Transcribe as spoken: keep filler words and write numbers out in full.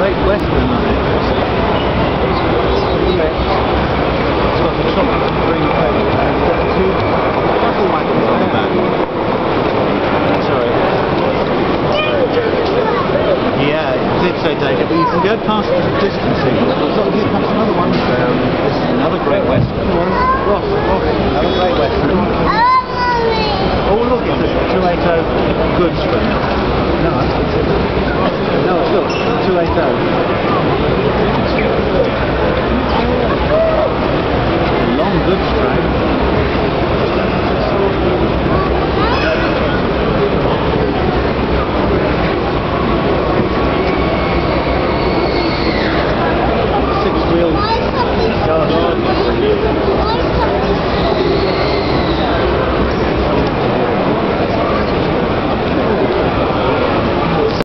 Great Western on it. It's got the chocolate green paint and it's got two double wagons on the back. Sorry. Yeah, it did say danger, but you can go past the distance here. So here comes another one. Um, this is another Great Western. Ross, Ross, another Great Western. Oh look, it's a two eighty.